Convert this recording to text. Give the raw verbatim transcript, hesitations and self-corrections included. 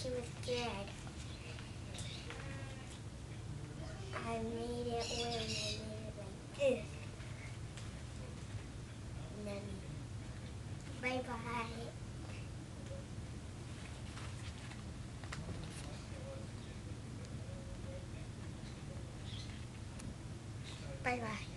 she was scared. I made it when I made it like this. And then, bye-bye. Bye-bye.